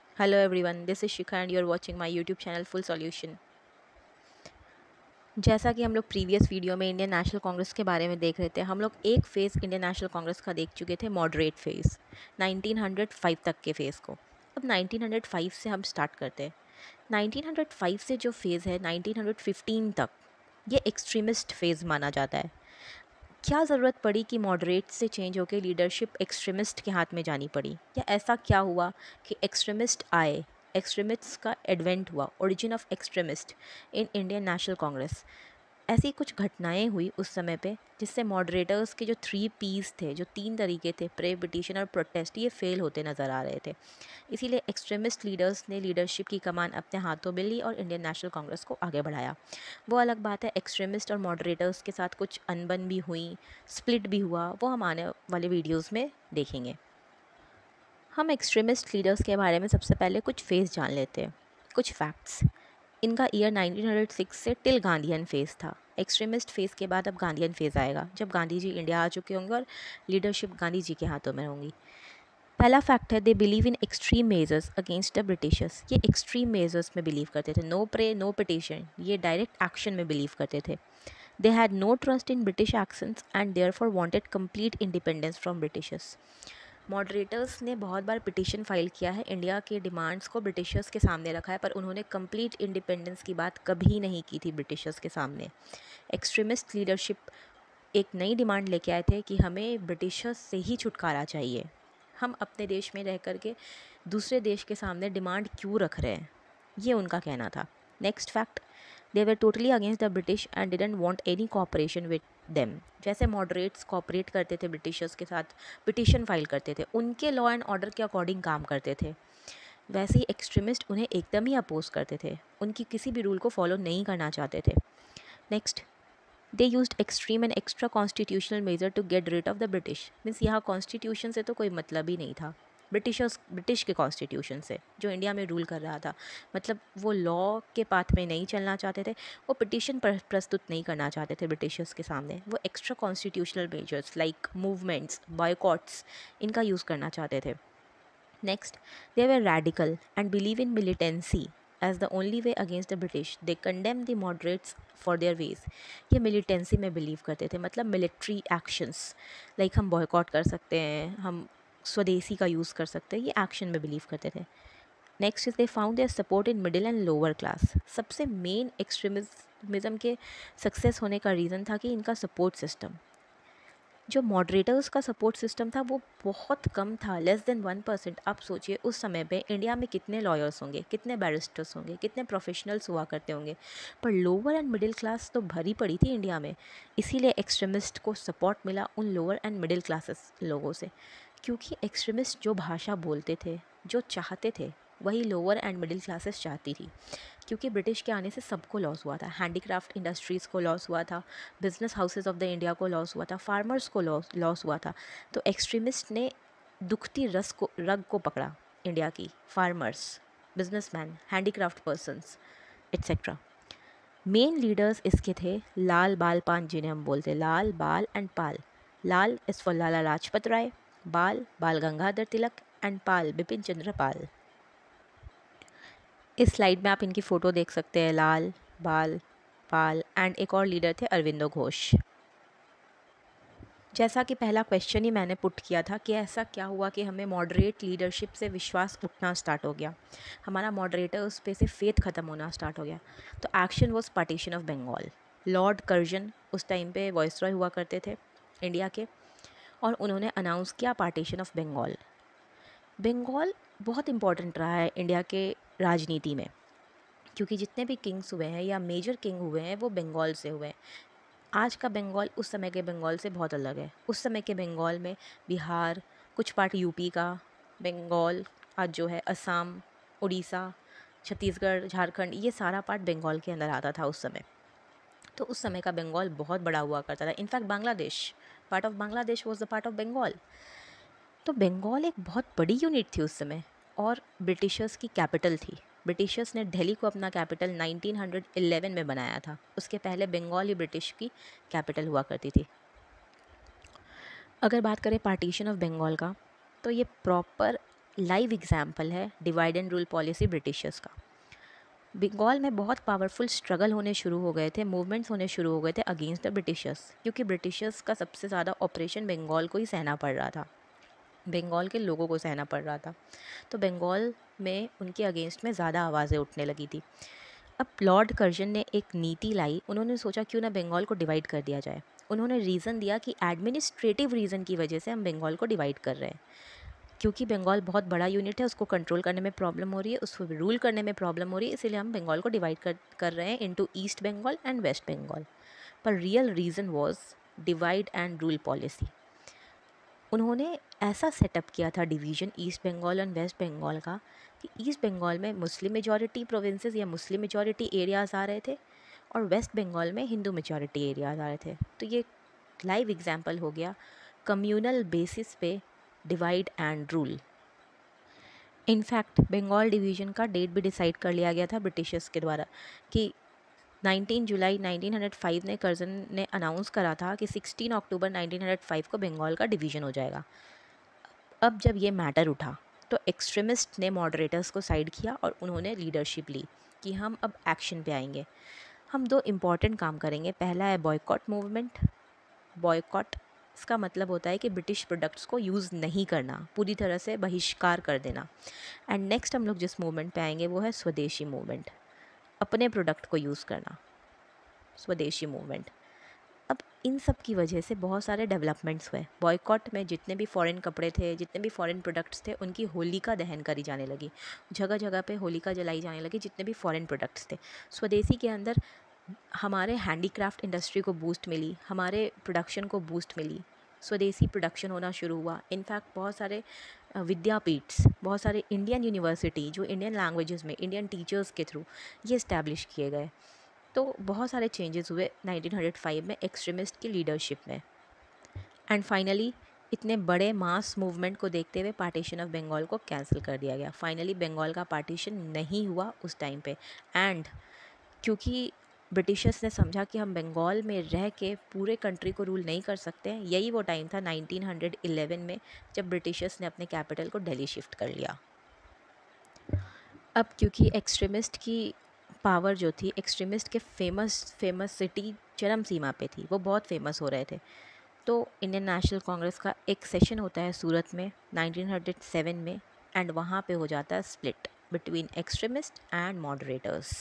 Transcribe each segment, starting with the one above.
Hello everyone, this is Shikha and you're watching my YouTube channel Full Solution। जैसा कि हम लोग previous video में इंडियन नेशनल कांग्रेस के बारे में देख रहे थे, हम लोग एक फ़ेज़ इंडियन नेशनल कांग्रेस का देख चुके थे, मॉडरेट फ़ेज़ 1905 तक के फ़ेज़ को। अब 1905 से हम स्टार्ट करते हैं। 1905 से जो फ़ेज़ है 1915 तक, ये एक्सट्रीमिस्ट फ़ेज़ माना जाता है। क्या ज़रूरत पड़ी कि मॉडरेट से चेंज होकर लीडरशिप एक्सट्रीमिस्ट के हाथ में जानी पड़ी, या ऐसा क्या हुआ कि एक्सट्रीमिस्ट आए, एक्सट्रीमिस्ट्स का एडवेंट हुआ, origin of extremist in Indian National Congress. ऐसी कुछ घटनाएं हुई उस समय पे जिससे मॉडरेटर्स के जो 3 P's थे, जो 3 तरीके थे, प्रे, पिटीशन और प्रोटेस्ट, ये फेल होते नज़र आ रहे थे। इसीलिए एक्सट्रीमिस्ट लीडर्स ने लीडरशिप की कमान अपने हाथों में ली और इंडियन नेशनल कांग्रेस को आगे बढ़ाया। वो अलग बात है, एक्सट्रीमिस्ट और मॉडरेटर्स के साथ कुछ अनबन भी हुई, स्प्लिट भी हुआ, वो हम आने वाले वीडियोस में देखेंगे। हम एक्सट्रीमिस्ट लीडर्स के बारे में सबसे पहले कुछ फेस जान लेते हैं, कुछ फैक्ट्स। इनका ईयर 1906 से टिल गांधीयन फेज़ था। एक्सट्रीमिस्ट फेज़ के बाद अब गांधीयन फेज़ आएगा, जब गांधी जी इंडिया आ चुके होंगे और लीडरशिप गांधी जी के हाथों में होंगी। पहला फैक्ट है, they believe in extreme measures against the Britishers. ये एक्सट्रीम मेजर्स में बिलीव करते थे, नो प्रे नो पिटिशन, ये डायरेक्ट एक्शन में बिलीव करते थे। They had no trust in British actions and therefore wanted complete independence from Britishers. Moderators ने बहुत बार पिटीशन फाइल किया है, इंडिया के डिमांड्स को ब्रिटिशर्स के सामने रखा है, पर उन्होंने कंप्लीट इंडिपेंडेंस की बात कभी नहीं की थी ब्रिटिशर्स के सामने। एक्सट्रीमिस्ट लीडरशिप एक नई डिमांड लेके आए थे कि हमें ब्रिटिशर्स से ही छुटकारा चाहिए, हम अपने देश में रह कर के दूसरे देश के सामने डिमांड क्यों रख रहे हैं, ये उनका कहना था। Next fact, they were totally against the British and didn't want any cooperation with them. जैसे मॉडरेट्स कॉपरेट करते थे ब्रिटिशर्स के साथ, पिटिशन फाइल करते थे, उनके लॉ एंड ऑर्डर के अकॉर्डिंग काम करते थे, वैसे ही एक्सट्रीमिस्ट उन्हें एकदम ही अपोज करते थे, उनकी किसी भी रूल को फॉलो नहीं करना चाहते थे। Next, they used extreme and extra constitutional measure to get rid of the British. Means यहाँ कॉन्स्टिट्यूशन से तो कोई मतलब ही नहीं था, ब्रिटिश के कॉन्स्टिट्यूशन से जो इंडिया में रूल कर रहा था। मतलब वो लॉ के पाथ में नहीं चलना चाहते थे, वो पिटिशन प्रस्तुत नहीं करना चाहते थे ब्रिटिशर्स के सामने, वो extra constitutional measures like movements, boycotts, इनका यूज़ करना चाहते थे। Next, they were radical and believe in militancy as the only way against the British. They condemn the moderates for their ways. ये militancy में believe करते थे, मतलब military actions, like हम boycott कर सकते हैं, हम स्वदेशी का यूज़ कर सकते हैं, ये action में believe करते थे। Next is they found their support in middle and lower class. सबसे मेन एक्सट्रीमिज्म के सक्सेस होने का रीज़न था कि इनका सपोर्ट सिस्टम, जो मॉडरेटर्स का सपोर्ट सिस्टम था वो बहुत कम था, लेस देन 1%। आप सोचिए उस समय पे इंडिया में कितने लॉयर्स होंगे, कितने बैरिस्टर्स होंगे, कितने प्रोफेशनल्स हुआ करते होंगे, पर लोअर एंड मिडिल क्लास तो भरी पड़ी थी इंडिया में। इसीलिए एक्सट्रीमिस्ट को सपोर्ट मिला उन लोअर एंड मिडिल क्लासेस लोगों से, क्योंकि एक्सट्रीमिस्ट जो भाषा बोलते थे, जो चाहते थे, वही लोअर एंड मिडिल क्लासेस चाहती थी। क्योंकि ब्रिटिश के आने से सबको लॉस हुआ था, हैंडीक्राफ्ट इंडस्ट्रीज़ को लॉस हुआ था, business houses of the India को लॉस हुआ था, फार्मर्स को लॉस हुआ था। तो एक्सट्रीमिस्ट ने दुखती रग को पकड़ा इंडिया की, farmers, businessman, handicraft persons etcetera. Main leaders इसके थे लाल बाल पाल, जिन्हें हम बोलते Lal Bal and Pal. Lal is for Lala Lajpat Rai, Bal Bal Gangadhar Tilak and Pal Bipin Chandra Pal. इस स्लाइड में आप इनकी फ़ोटो देख सकते हैं, लाल बाल पाल एंड एक और लीडर थे अरविंदो घोष। जैसा कि पहला क्वेश्चन ही मैंने पुट किया था कि ऐसा क्या हुआ कि हमें मॉडरेट लीडरशिप से विश्वास उठना स्टार्ट हो गया, हमारा मॉडरेटर्स पे से फेथ ख़त्म होना स्टार्ट हो गया। तो action was partition of Bengal. Lord Curzon उस टाइम पे वॉइसरॉय हुआ करते थे इंडिया के, और उन्होंने अनाउंस किया पार्टीशन ऑफ बंगाल। बंगाल बहुत इंपॉर्टेंट रहा है इंडिया के राजनीति में, क्योंकि जितने भी किंग्स हुए हैं या मेजर किंग हुए हैं वो बंगाल से हुए हैं। आज का बंगाल उस समय के बंगाल से बहुत अलग है। उस समय के बंगाल में बिहार, कुछ पार्ट यूपी का, बंगाल आज जो है असम, उड़ीसा, छत्तीसगढ़, झारखंड, ये सारा पार्ट बंगाल के अंदर आता था उस समय। तो उस समय का बंगाल बहुत बड़ा हुआ करता था। In fact Bangladesh, part of Bangladesh was the part of Bengal. तो बंगाल एक बहुत बड़ी यूनिट थी उस समय और ब्रिटिशर्स की कैपिटल थी। ब्रिटिशर्स ने दिल्ली को अपना कैपिटल 1911 में बनाया था, उसके पहले बंगाल ही ब्रिटिश की कैपिटल हुआ करती थी। अगर बात करें पार्टीशन ऑफ बंगाल का, तो ये प्रॉपर लाइव एग्जाम्पल है divide and rule policy Britishers का। बंगाल में बहुत पावरफुल स्ट्रगल होने शुरू हो गए थे, मूवमेंट्स होने शुरू हो गए थे अगेंस्ट द ब्रिटिशर्स, क्योंकि ब्रिटिशर्स का सबसे ज़्यादा ऑपरेशन बंगाल को ही सहना पड़ रहा था, बंगाल के लोगों को सहना पड़ रहा था। तो बंगाल में उनके अगेंस्ट में ज़्यादा आवाज़ें उठने लगी थी। अब लॉर्ड कर्जन ने एक नीति लाई, उन्होंने सोचा क्यों ना बंगाल को डिवाइड कर दिया जाए। उन्होंने रीज़न दिया कि एडमिनिस्ट्रेटिव रीज़न की वजह से हम बंगाल को डिवाइड कर रहे हैं, क्योंकि बंगाल बहुत बड़ा यूनिट है, उसको कंट्रोल करने में प्रॉब्लम हो रही है, उसको रूल करने में प्रॉब्लम हो रही है, इसीलिए हम बंगाल को डिवाइड कर रहे हैं into east Bengal and west Bengal. पर real reason was divide and rule policy. उन्होंने ऐसा सेटअप किया था division east Bengal and west Bengal का कि ईस्ट बंगाल में मुस्लिम मेजॉरिटी प्रोविंसेस या मुस्लिम मेजॉरिटी एरियाज़ आ रहे थे और वेस्ट बंगाल में हिंदू मेजॉरिटी एरियाज़ आ रहे थे। तो ये लाइव एग्जाम्पल हो गया कम्युनल बेसिस पे divide and rule. In fact Bengal division का डेट भी डिसाइड कर लिया गया था ब्रिटिशर्स के द्वारा कि 19 जुलाई 1905 ने कर्जन ने अनाउंस करा था कि 16 अक्टूबर 1905 को बंगाल का डिवीज़न हो जाएगा। अब जब ये मैटर उठा तो एक्सट्रीमिस्ट ने मॉडरेटर्स को साइड किया और उन्होंने लीडरशिप ली कि हम अब एक्शन पे आएंगे, हम दो इम्पॉर्टेंट काम करेंगे। पहला है बॉयकॉट मूवमेंट। बॉयकॉट इसका मतलब होता है कि ब्रिटिश प्रोडक्ट्स को यूज़ नहीं करना, पूरी तरह से बहिष्कार कर देना। एंड नेक्स्ट हम लोग जिस मूवमेंट पे आएंगे वो है स्वदेशी मूवमेंट, अपने प्रोडक्ट को यूज़ करना, स्वदेशी मूवमेंट। अब इन सब की वजह से बहुत सारे डेवलपमेंट्स हुए। बॉयकॉट में जितने भी फॉरेन कपड़े थे, जितने भी फॉरेन प्रोडक्ट्स थे, उनकी होलिका दहन करी जाने लगी, जगह जगह पे होलिका जलाई जाने लगी जितने भी फॉरेन प्रोडक्ट्स थे। स्वदेशी के अंदर हमारे हैंडीक्राफ्ट इंडस्ट्री को बूस्ट मिली, हमारे प्रोडक्शन को बूस्ट मिली, स्वदेशी प्रोडक्शन होना शुरू हुआ। इनफैक्ट बहुत सारे विद्यापीठ्स, बहुत सारे इंडियन यूनिवर्सिटी जो इंडियन लैंग्वेजेस में इंडियन टीचर्स के थ्रू ये इस्टेब्लिश किए गए। तो बहुत सारे चेंजेस हुए 1905 में एक्सट्रीमिस्ट की लीडरशिप में। एंड फाइनली इतने बड़े मास मूवमेंट को देखते हुए पार्टीशन ऑफ बंगाल को कैंसिल कर दिया गया। फाइनली बंगाल का पार्टीशन नहीं हुआ उस टाइम पे। एंड क्योंकि ब्रिटिशर्स ने समझा कि हम बंगाल में रह के पूरे कंट्री को रूल नहीं कर सकते हैं, यही वो टाइम था 1911 में जब ब्रिटिशर्स ने अपने कैपिटल को दिल्ली शिफ्ट कर लिया। अब क्योंकि एक्सट्रीमिस्ट की पावर जो थी, एक्सट्रीमिस्ट के फेमस सिटी चरम सीमा पे थी, वो बहुत फेमस हो रहे थे। तो इंडियन नेशनल कांग्रेस का एक सेशन होता है सूरत में 1907 में, एंड वहाँ पे हो जाता है split between extremist and moderators.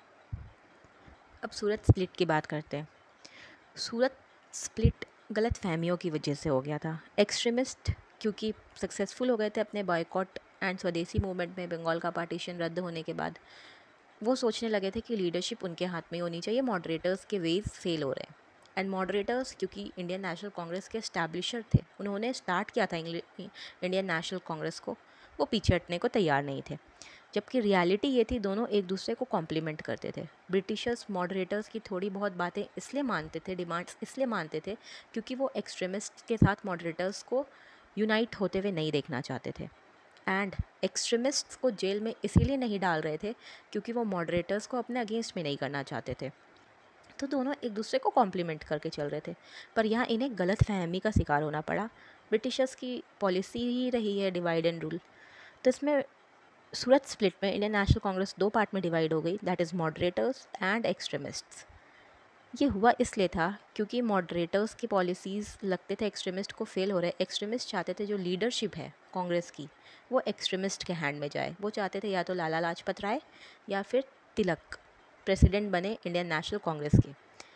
अब सूरत स्प्लिट की बात करते हैं। सूरत स्प्लिट गलत फहमियों की वजह से हो गया था। एक्सट्रीमिस्ट क्योंकि सक्सेसफुल हो गए थे अपने बॉयकॉट एंड स्वदेशी मूवमेंट में, बंगाल का पार्टीशन रद्द होने के बाद वो सोचने लगे थे कि लीडरशिप उनके हाथ में ही होनी चाहिए, मॉडरेटर्स के वेज फेल हो रहे हैं। एंड मॉडरेटर्स क्योंकि इंडियन नेशनल कांग्रेस के एस्टैब्लिशर थे, उन्होंने स्टार्ट किया था इंडियन नेशनल कांग्रेस को, वो पीछे हटने को तैयार नहीं थे। जबकि रियलिटी ये थी दोनों एक दूसरे को कॉम्प्लीमेंट करते थे। ब्रिटिशर्स मॉडरेटर्स की थोड़ी बहुत बातें इसलिए मानते थे, डिमांड्स इसलिए मानते थे क्योंकि वो एक्सट्रीमिस्ट के साथ मॉडरेटर्स को यूनाइट होते हुए नहीं देखना चाहते थे। एंड एक्सट्रीमिस्ट्स को जेल में इसीलिए नहीं डाल रहे थे क्योंकि वो मॉडरेटर्स को अपने अगेंस्ट में नहीं करना चाहते थे। तो दोनों एक दूसरे को कॉम्प्लीमेंट करके चल रहे थे। पर यहाँ इन्हें गलत फहमी का शिकार होना पड़ा। ब्रिटिशर्स की पॉलिसी ही रही है डिवाइड एंड रूल। तो इसमें सूरत स्प्लिट में इंडियन नेशनल कांग्रेस दो पार्ट में डिवाइड हो गई, that is moderators and extremists. ये हुआ इसलिए था क्योंकि मॉडरेटर्स की पॉलिसीज़ लगते थे एक्सट्रीमिस्ट को फेल हो रहे। एक्सट्रीमिस्ट चाहते थे जो लीडरशिप है कांग्रेस की वो एक्सट्रीमिस्ट के हैंड में जाए। वो चाहते थे या तो लाला लाजपत राय या फिर तिलक प्रेसिडेंट बने इंडियन नेशनल कांग्रेस के।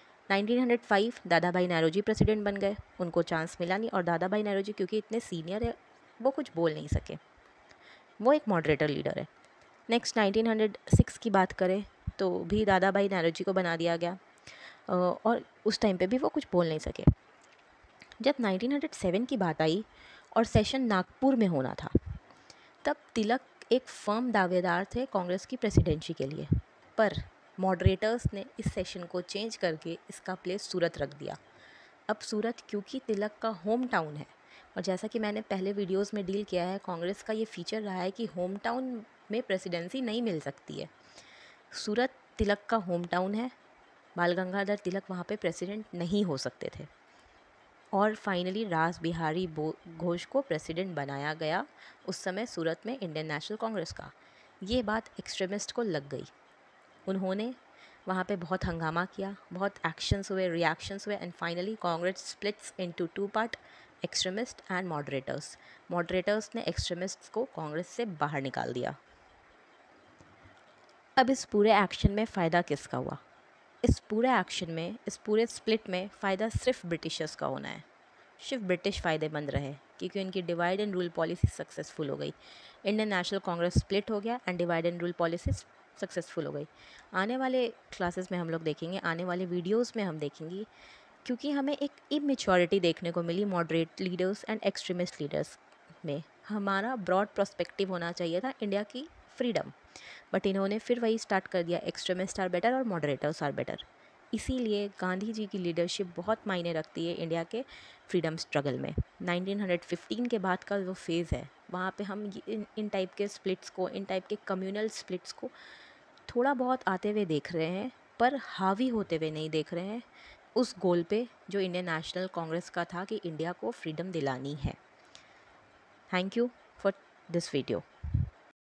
1905 दादा भाई नौरोजी प्रेसिडेंट बन गए, उनको चांस मिला नहीं, और दादा भाई नौरोजी क्योंकि इतने सीनियर है वो कुछ बोल नहीं सके, वो एक मॉडरेटर लीडर है। नेक्स्ट 1906 की बात करें तो भी दादा भाई नौरोजी को बना दिया गया, और उस टाइम पे भी वो कुछ बोल नहीं सके। जब 1907 की बात आई और सेशन नागपुर में होना था, तब तिलक एक फर्म दावेदार थे कांग्रेस की प्रेसिडेंसी के लिए। पर मॉडरेटर्स ने इस सेशन को चेंज करके इसका प्लेस सूरत रख दिया। अब सूरत क्योंकि तिलक का होम टाउन है, और जैसा कि मैंने पहले वीडियोस में डील किया है, कांग्रेस का ये फीचर रहा है कि होम टाउन में प्रेसिडेंसी नहीं मिल सकती है। सूरत तिलक का होम टाउन है, बाल गंगाधर तिलक वहाँ पे प्रेसिडेंट नहीं हो सकते थे। और फाइनली रास बिहारी घोष को प्रेसिडेंट बनाया गया उस समय सूरत में इंडियन नेशनल कांग्रेस का। ये बात एक्सट्रीमिस्ट को लग गई। उन्होंने वहाँ पे बहुत हंगामा किया, बहुत एक्शंस हुए, रिएक्शंस हुए, and finally Congress splits into two part, extremist and moderators. Moderators ने एक्सट्रीमिस्ट्स को कांग्रेस से बाहर निकाल दिया। अब इस पूरे एक्शन में फ़ायदा किसका हुआ? इस पूरे एक्शन में, इस पूरे स्प्लिट में फ़ायदा सिर्फ ब्रिटिशर्स का होना है। सिर्फ ब्रिटिश फ़ायदेमंद रहे क्योंकि उनकी divide and rule policy successful हो गई। इंडियन नेशनल कांग्रेस स्प्लिट हो गया and divide and rule policy successful हो गई। आने वाले क्लासेस में हम लोग देखेंगे, आने वाले वीडियोस में हम देखेंगे, क्योंकि हमें एक इमेच्योरिटी देखने को मिली moderate leaders and extremist leaders में। हमारा ब्रॉड पर्सपेक्टिव होना चाहिए था इंडिया की फ्रीडम, बट इन्होंने फिर वही स्टार्ट कर दिया, एक्सट्रीमिस्ट आर बेटर और मॉडरेटर्स आर बेटर। इसीलिए गांधी जी की लीडरशिप बहुत मायने रखती है इंडिया के फ्रीडम स्ट्रगल में। 1915 के बाद का जो फेज़ है, वहाँ पे हम इन टाइप के स्प्लिट्स को, इन टाइप के कम्युनल स्प्लिट्स को थोड़ा बहुत आते हुए देख रहे हैं, पर हावी होते हुए नहीं देख रहे हैं उस गोल पे जो इंडियन नेशनल कांग्रेस का था कि इंडिया को फ्रीडम दिलानी है। Thank you for this video.